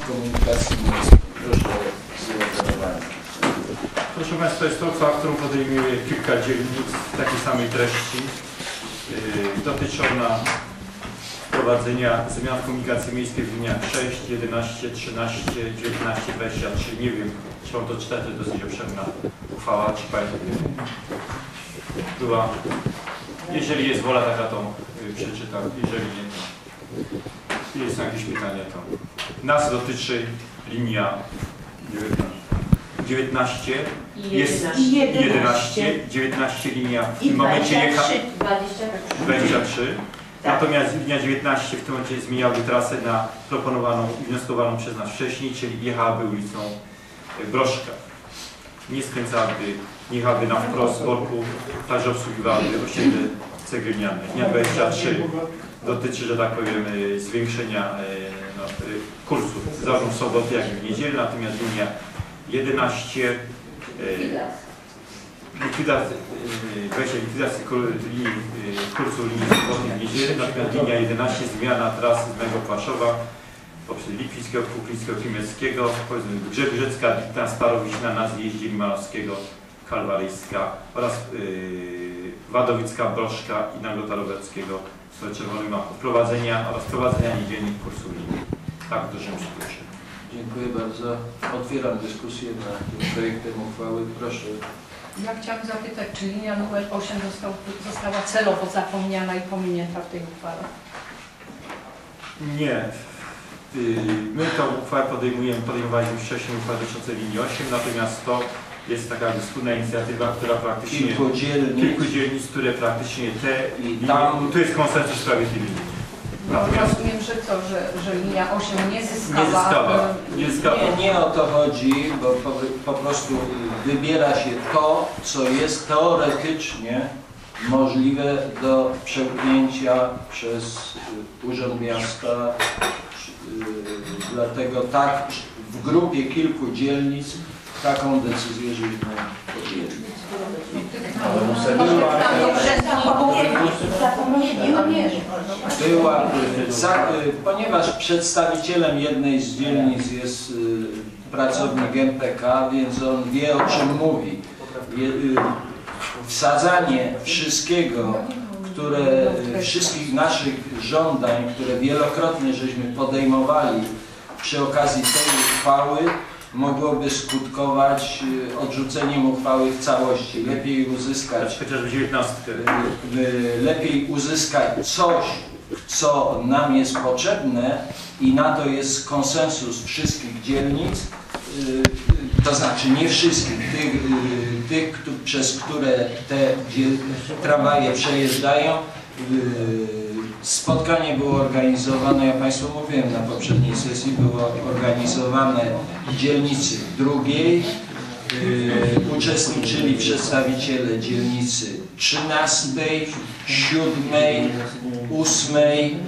Komunikacji Miejskiej. Proszę o zreferowanie. Proszę Państwa, jest to uchwała, którą podejmuje kilka dzielnic takiej samej treści. Dotyczy ona wprowadzenia zmian w komunikacji miejskiej w liniach 6, 11, 13, 19, 23. Nie wiem, czy mam to czytać, to jest dosyć obszerna uchwała, czy Państwo była. Jeżeli jest wola taka, to przeczytam. Jeżeli nie, to jest jakieś pytanie, to nas dotyczy linia 19, jest 11, 19 linia w tym momencie jecha 23. Natomiast linia 19 w tym momencie zmieniałaby trasę na proponowaną i wnioskowaną przez nas wcześniej, czyli jechałaby ulicą Broszka. Nie skręcałaby, nie jechałaby na wprost z boku, także obsługiwałaby osiedle cegliniane. Linia 23 dotyczy, że tak powiem, zwiększenia kursów zarówno w sobotę, jak i w niedzielę, natomiast linia 11 likwidacji kursu linii sobotniej w niedzielę, natomiast linia 11 zmiana trasy z Mego Płaszowa poprzez Lipińskiego, Kuklińskiego, Kimieckiego, Grzegórzecka, Witna, Starowiśna na zjeździe Limanowskiego, Kalwaryjska oraz Wadowicka, Broszka i Nagota Roberckiego z czerwonym maku wprowadzenia oraz wprowadzenia niedzielnych kursów linii. Tak w dużym skrócie. Dziękuję bardzo. Otwieram dyskusję nad tym projektem uchwały. Proszę. Ja chciałam zapytać, czy linia numer 8 została celowo zapomniana i pominięta w tej uchwale? Nie. My tą uchwałę podejmowaliśmy wcześniej uchwałę dotyczącą linii 8, natomiast to jest taka wspólna inicjatywa, która praktycznie kilku dzielnic, które praktycznie te i tam tu jest konsensus w sprawie tej linii. Natomiast rozumiem, że co, że linia 8 nie zyskała. Nie o to chodzi, bo po prostu wybiera się to, co jest teoretycznie możliwe do przełknięcia przez Urząd Miasta. Dlatego tak w grupie kilku dzielnic taką decyzję żeśmy podjęli. Ponieważ przedstawicielem jednej z dzielnic jest pracownik MPK, więc on wie, o czym mówi. Wsadzanie wszystkich naszych żądań, które wielokrotnie żeśmy podejmowali przy okazji tej uchwały, mogłoby skutkować odrzuceniem uchwały w całości. Lepiej uzyskać coś, co nam jest potrzebne i na to jest konsensus wszystkich dzielnic, to znaczy nie wszystkich, tych przez które te tramwaje przejeżdżają. Spotkanie było organizowane, ja Państwu mówiłem na poprzedniej sesji, było organizowane w dzielnicy drugiej. Uczestniczyli przedstawiciele dzielnicy 13, 7, 8,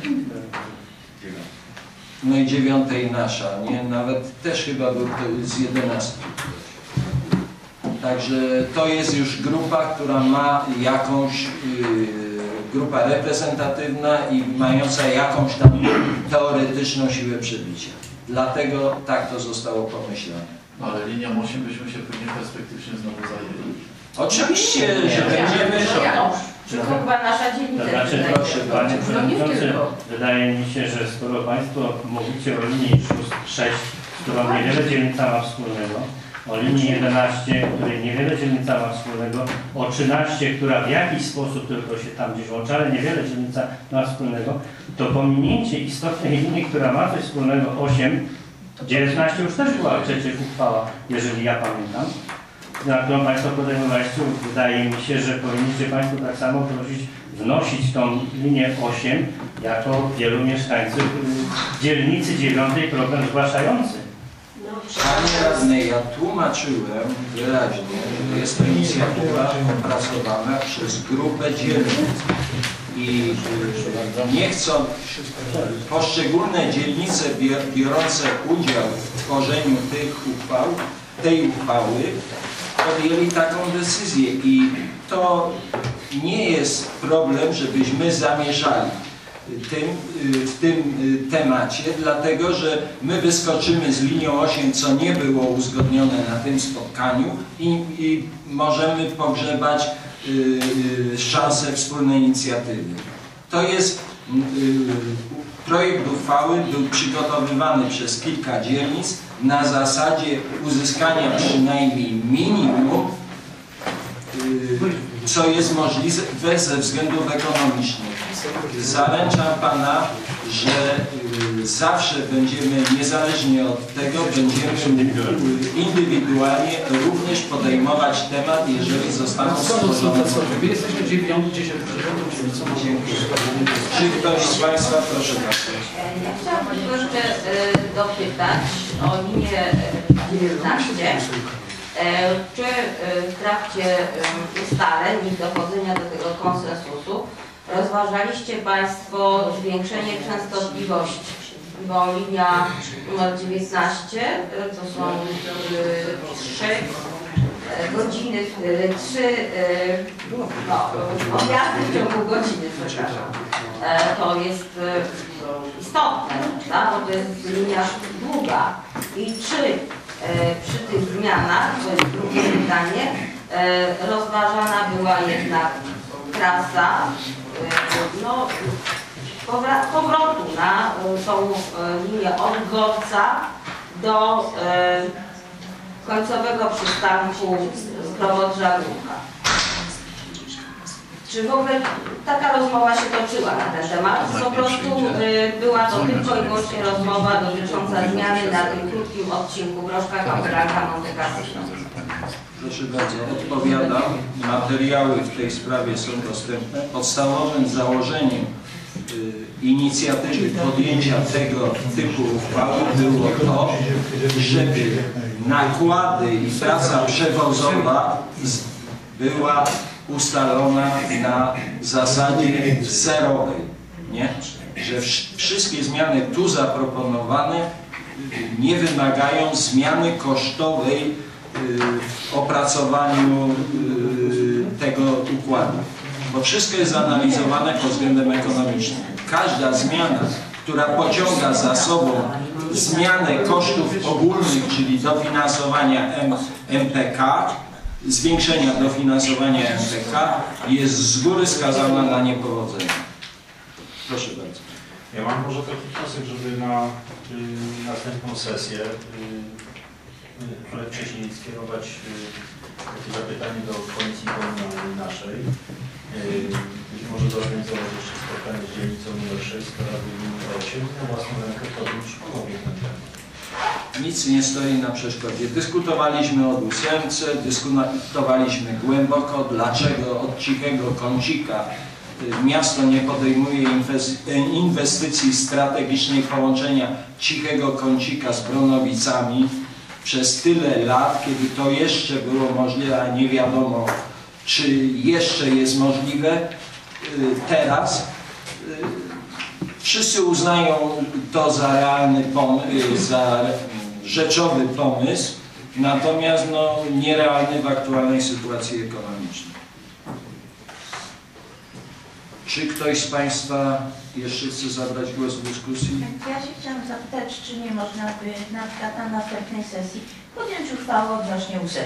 no i 9 nasza, nie? Nawet też chyba był z 11. Także to jest już grupa, która ma jakąś grupa reprezentatywna i mająca jakąś tam teoretyczną siłę przebicia. Dlatego tak to zostało pomyślane. Ale linią 8 byśmy się później perspektycznie znowu zajęli. Oczywiście, że będziemy... Tylko chyba nasza dzielnica. To znaczy, proszę Panie Przewodniczący, wydaje mi się, że skoro Państwo mówicie o linii 6, z którą niewiele dzielnica ma wspólnego, o linii 11, której niewiele dzielnica ma wspólnego, o 13, która w jakiś sposób tylko się tam gdzieś łączy, ale niewiele dzielnica ma wspólnego, to pominięcie istotnej linii, która ma coś wspólnego, 8, 19 już też była przecież uchwała, jeżeli ja pamiętam, na którą Państwo podejmowaliście. Wydaje mi się, że powinniście Państwo tak samo wnosić tą linię 8 jako wielu mieszkańców dzielnicy 9 problem zgłaszający. Panie radny, ja tłumaczyłem wyraźnie, że jest to inicjatywa opracowana przez grupę dzielnic i nie chcą poszczególne dzielnice biorące udział w tworzeniu tej uchwały podjęli taką decyzję i to nie jest problem, żebyśmy zamieszali. w tym temacie, dlatego że my wyskoczymy z linią 8, co nie było uzgodnione na tym spotkaniu i możemy pogrzebać szansę wspólnej inicjatywy. To jest projekt uchwały, był przygotowywany przez kilka dzielnic na zasadzie uzyskania przynajmniej minimum, co jest możliwe ze względów ekonomicznych. Zaręczam Pana, że zawsze będziemy, niezależnie od tego, będziemy indywidualnie również podejmować temat, jeżeli zostaną stworzone. My jesteśmy 9, 10, Dziękuję. Czy ktoś z Państwa, proszę bardzo. Ja chciałabym tylko jeszcze dopytać o linię 19. Czy w trakcie ustaleń i dochodzenia do tego konsensusu rozważaliście Państwo zwiększenie częstotliwości? Bo linia numer 19 to są 3 godziny, 3 objazdy w ciągu godziny, przepraszam. To jest istotne, prawda? Bo to jest linia długa. I czy przy tych zmianach, to jest drugie pytanie, rozważana była jednak trasa powrotu na tą linię od Gorca do końcowego przystanku Zdrowodrza-Grucha. Czy w ogóle taka rozmowa się toczyła na ten temat? Po prostu była to tylko i wyłącznie rozmowa dotycząca zmiany na tym krótkim odcinku Broszka-Kamperanka-Monte Cassino. Proszę bardzo, odpowiadam. Materiały w tej sprawie są dostępne. Podstawowym założeniem inicjatywy podjęcia tego typu uchwały było to, żeby nakłady i praca przewozowa była ustalona na zasadzie zerowej, nie? Że wszystkie zmiany tu zaproponowane nie wymagają zmiany kosztowej w opracowaniu tego układu, bo wszystko jest analizowane pod względem ekonomicznym. Każda zmiana, która pociąga za sobą zmianę kosztów ogólnych, czyli dofinansowania MPK, zwiększenia dofinansowania MPK, jest z góry skazana na niepowodzenie. Proszę bardzo. Ja mam może taki wniosek, żeby na następną sesję, ale wcześniej skierować takie zapytanie do Komisji Komunalnej naszej. Być może zorganizować jeszcze spotkanie z dzielnicą nr 6, która by 8 na własną rękę podjąć pomogę ten temat. Nic nie stoi na przeszkodzie. Dyskutowaliśmy o 8, dyskutowaliśmy głęboko, dlaczego od Cichego Kącika miasto nie podejmuje inwestycji strategicznej połączenia Cichego Kącika z Bronowicami przez tyle lat, kiedy to jeszcze było możliwe, a nie wiadomo, czy jeszcze jest możliwe teraz. Wszyscy uznają to za realny pomysł, za rzeczowy pomysł, natomiast nierealny w aktualnej sytuacji ekonomicznej. Czy ktoś z Państwa jeszcze chce zabrać głos w dyskusji? Ja się chciałam zapytać, czy nie można by na przykład na następnej sesji podjąć uchwałę odnośnie 8.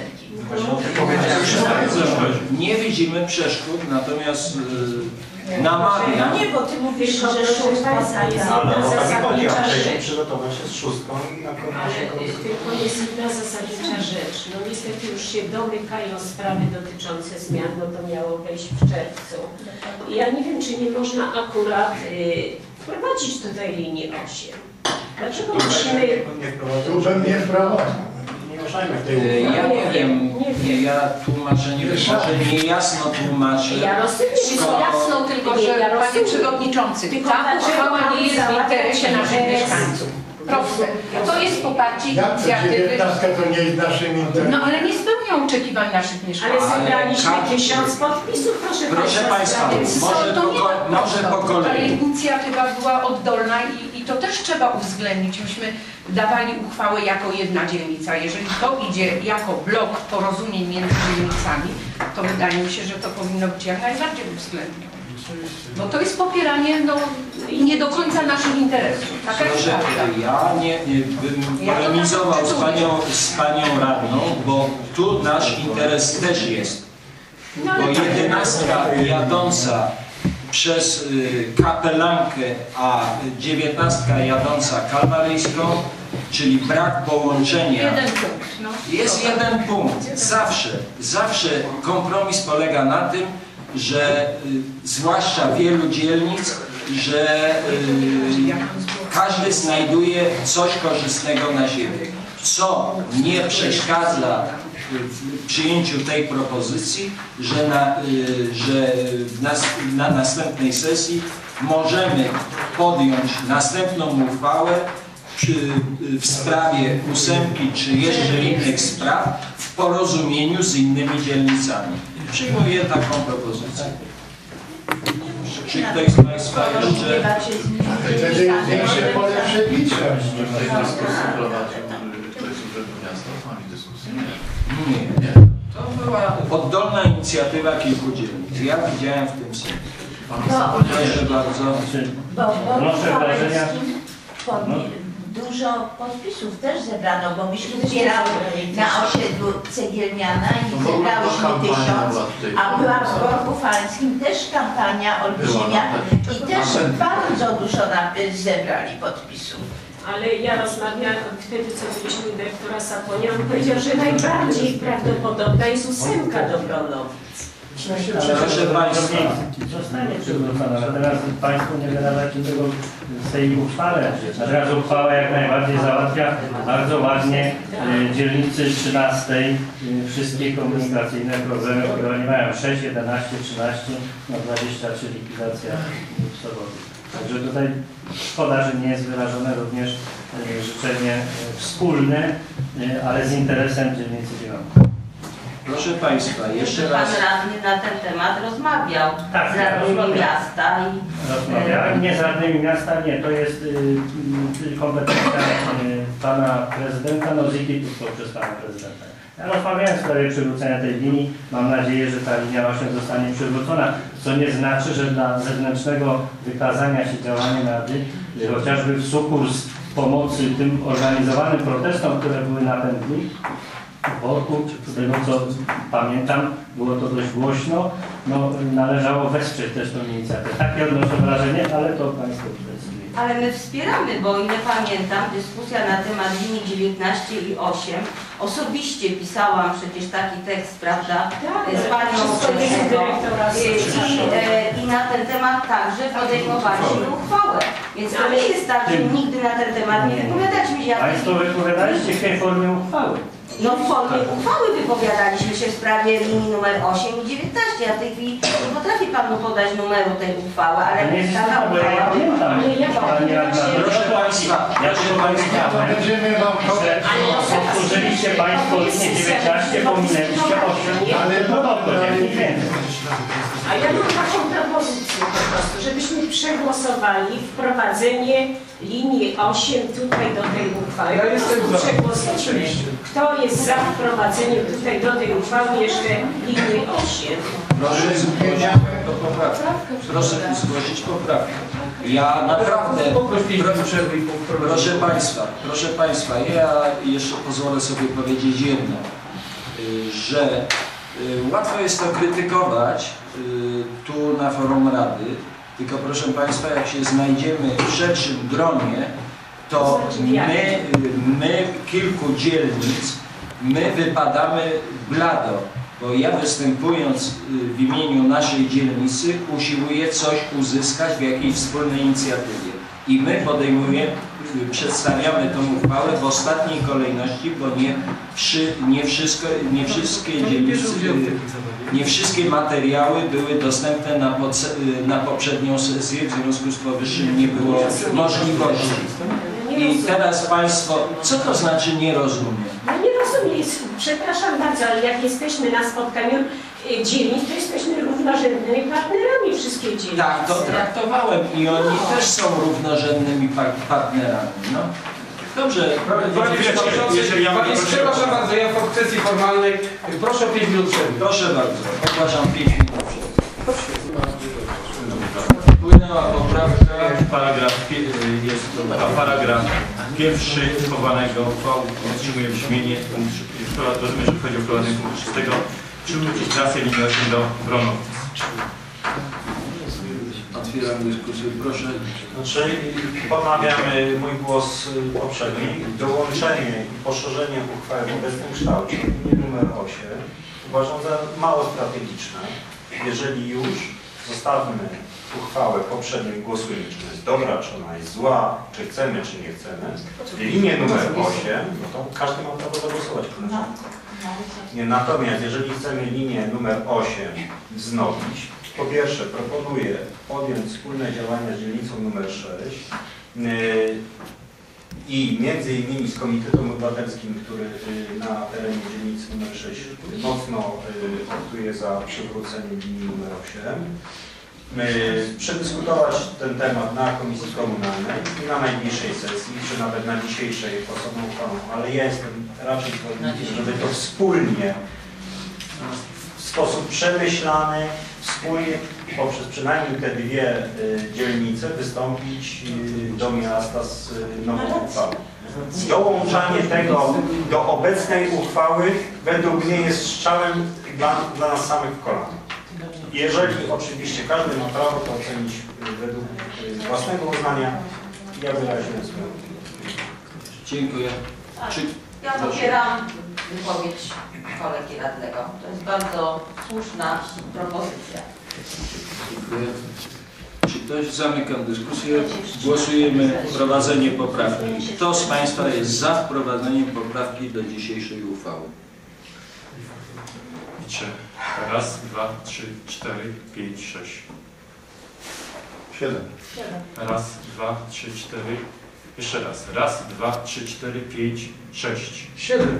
Nie widzimy przeszkód, natomiast namawiam. No nie, bo Ty mówisz, że 6 jest zasadnicza rzecz. Przygotować się z 6 i na tylko jest jedna zasadnicza rzecz. No niestety już się domykają sprawy dotyczące zmian, bo to miało wejść w czerwcu. I ja nie wiem, czy nie można akurat wprowadzić tutaj linii 8. Dlaczego musimy... Nie wprowadzi. Ja nie wiem, ja tłumaczę, może niejasno tłumaczę. Ja rozumiem, Wszystko jasno, tylko że Panie Przewodniczący, ta uchwała nie jest w interesie naszych mieszkańców. Proste. To jest poparcie inicjatywy. 19 to nie jest naszym interesem. No ale nie spełnia oczekiwań naszych mieszkańców. Ale zebraliśmy 1000 podpisów, Proszę Państwa, może po kolei. Ta inicjatywa była oddolna i to też trzeba uwzględnić. Myśmy dawali uchwałę jako jedna dzielnica. Jeżeli to idzie jako blok porozumień między dzielnicami, to wydaje mi się, że to powinno być jak najbardziej uwzględnione. Bo to jest popieranie nie do końca naszych interesów. Taka jest Proszę, prawda. ja nie bym polemizował z panią radną, bo tu nasz interes też jest. Bo 11 jadąca przez Kapelankę, a 19 jadąca Kalwaryjską, czyli brak połączenia. Jeden punkt. No. Jest jeden punkt. Zawsze kompromis polega na tym, że zwłaszcza wielu dzielnic, że każdy znajduje coś korzystnego na siebie. Co nie przeszkadza w przyjęciu tej propozycji, że na następnej sesji możemy podjąć następną uchwałę w sprawie 8 czy jeszcze innych spraw w porozumieniu z innymi dzielnicami. Przyjmuję taką propozycję. Czy ktoś z Państwa jeszcze... Wtedy większe pole przebicia. W tej dyskusji prowadził ktoś z Urzędu Miasta z nami dyskusję? Nie. To była oddolna inicjatywa kilku dzielnic. Ja widziałem w tym sensie. Proszę bardzo. Proszę wrażenia. Dużo podpisów też zebrano, bo myśmy zbierali na osiedlu Cegielniana i zebrałyśmy 1000, a była w Borku Faleńskim też kampania olbrzymia i też bardzo dużo zebrali podpisów. Ale ja rozmawiałam wtedy, co mieliśmy dyrektora Saponia, on powiedział, że najbardziej prawdopodobna jest 8 do Bronowic. Proszę Państwa. Zostanie przywrócona, natomiast Państwo nie wydawacie tego z tej uchwale. Natomiast uchwała jak najbardziej załatwia bardzo ładnie dzielnicy 13 wszystkie komunikacyjne problemy, które oni mają. 6, 11, 13, no 23 likwidacja w soboty. Także tutaj szkoda, że nie jest wyrażone również życzenie wspólne, ale z interesem dzielnicy Zielonka. Proszę Państwa, jeszcze raz. Pan radny na ten temat rozmawiał Tak, z radnymi miasta i... Rozmawiałem, nie z radnymi miasta, nie, to jest kompetencja pana prezydenta, no z przez pana prezydenta. Ja rozmawiałem w sprawie przywrócenia tej linii, mam nadzieję, że ta linia właśnie zostanie przywrócona, co nie znaczy, że dla zewnętrznego wykazania się działania Rady, chociażby w sukurs pomocy tym organizowanym protestom, które były na ten dni, w Borku, z tego co pamiętam, było to dość głośno, no należało wesprzeć też tę inicjatywę. Takie odnoszę wrażenie, ale to Państwo decyduje. Ale my wspieramy, bo o ile pamiętam, dyskusja na temat linii 19 i 8, osobiście pisałam przecież taki tekst, prawda, z panią i na ten temat także podejmowaliśmy uchwałę. Więc to nie jest tak, że nigdy na ten temat nie wypowiadaliśmy się. Państwo wypowiadaliście w tej formie uchwały. No w formie uchwały wypowiadaliśmy się w sprawie linii numer 8 i 19. Ja w tej chwili nie potrafię Panu podać numeru tej uchwały, ale taka uchwała... Proszę Państwa, powtórzyliście Państwo linię 19, pominęliście 8, ale no dobrze, nie więcej. A ja mam taką propozycję po prostu, żebyśmy przegłosowali wprowadzenie linii 8 tutaj do tej uchwały. Ja jestem za. Przegłosujmy. Kto jest za wprowadzeniem tutaj do tej uchwały jeszcze linii 8? Proszę zgłosić poprawkę. Ja naprawdę, proszę Państwa, ja jeszcze pozwolę sobie powiedzieć jedno, że łatwo jest to krytykować tu na forum Rady, tylko proszę Państwa, jak się znajdziemy w szerszym gronie, to my kilku dzielnic, my wypadamy blado, bo ja występując w imieniu naszej dzielnicy usiłuję coś uzyskać w jakiejś wspólnej inicjatywie. I my przedstawiamy tę uchwałę w ostatniej kolejności, bo nie wszystkie materiały były dostępne na poprzednią sesję, w związku z powyższym nie było możliwości. I teraz Państwo, co to znaczy nie rozumiem? No nie rozumiem, przepraszam bardzo, ale jak jesteśmy na spotkaniu dzielnic, to jesteśmy równorzędnymi partnerami wszystkie dzielnice. Tak, to traktowałem i oni też są równorzędnymi partnerami. No. Dobrze. Przepraszam bardzo, ja w kwestii formalnej proszę o 5 minut przerwy. Proszę bardzo, ogłaszam 5 minut przerwy. Wpłynęła poprawka. Jest to paragraf pierwszy chowanego uchwału otrzymuje brzmienie, rozumiem, że chodzi o wprowadzenie punktu 6, przywrócić trasę linii 8 do Bronowic. Otwieram dyskusję, proszę. Znaczy, ponawiam mój głos poprzedni. Dołączenie i poszerzenie uchwały w obecnym kształcie, linii numer 8, uważam za mało strategiczne. Jeżeli już, zostawmy uchwałę poprzednią i głosujemy, czy ona jest dobra, czy ona jest zła, czy chcemy, czy nie chcemy. Linię numer 8, no to każdy ma prawo zagłosować. Natomiast jeżeli chcemy linię numer 8 wznowić, po pierwsze proponuję podjąć wspólne działania z dzielnicą numer 6 i między innymi z Komitetem Obywatelskim, który na terenie dzielnicy numer 6 mocno optuje za przywróceniem linii numer 8. Przedyskutować ten temat na Komisji Komunalnej i na najbliższej sesji, czy nawet na dzisiejszej osobną uchwałą, ale ja jestem raczej zwolennikiem, żeby to wspólnie, w sposób przemyślany, wspólnie poprzez przynajmniej te dwie dzielnice wystąpić do miasta z nową uchwałą. Dołączanie tego do obecnej uchwały według mnie jest strzałem dla nas samych w kolano. Jeżeli oczywiście każdy ma prawo to ocenić według własnego uznania, ja wyraziłem swoją opinię. Dziękuję. Ja popieram wypowiedź kolegi radnego. To jest bardzo słuszna propozycja. Dziękuję. Czy ktoś? Zamykam dyskusję. Głosujemy wprowadzenie poprawki. Kto z Państwa jest za wprowadzeniem poprawki do dzisiejszej uchwały? Liczę. Raz, dwa, trzy, cztery, pięć, sześć. 7. Raz, dwa, trzy, cztery. Jeszcze raz. Raz, dwa, trzy, cztery, pięć, sześć. 7.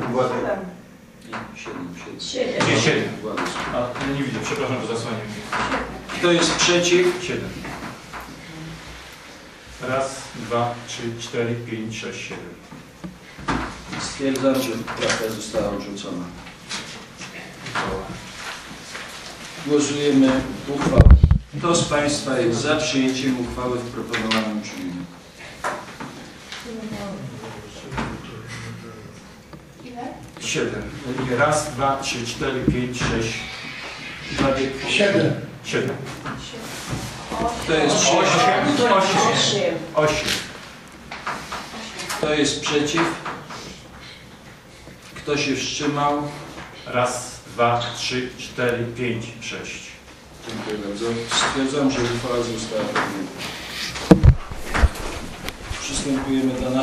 Nie, 7. A, ja nie widzę, przepraszam, że zasłaniam. Kto jest przeciw? 7. Raz, dwa, trzy, cztery, pięć, sześć, 7. Stwierdzam, że poprawka została odrzucona. Głosujemy uchwałę. Kto z Państwa jest za przyjęciem uchwały w proponowanym brzmieniu? Ile? 7. Raz, dwa, trzy, cztery, pięć, sześć. 7. 7. Kto jest przeciw? 8. Kto jest przeciw? Kto się wstrzymał? Raz, dwa, trzy, cztery, pięć, sześć. Dziękuję bardzo. Stwierdzam, że uchwała została podjęta. Przystępujemy do następnego.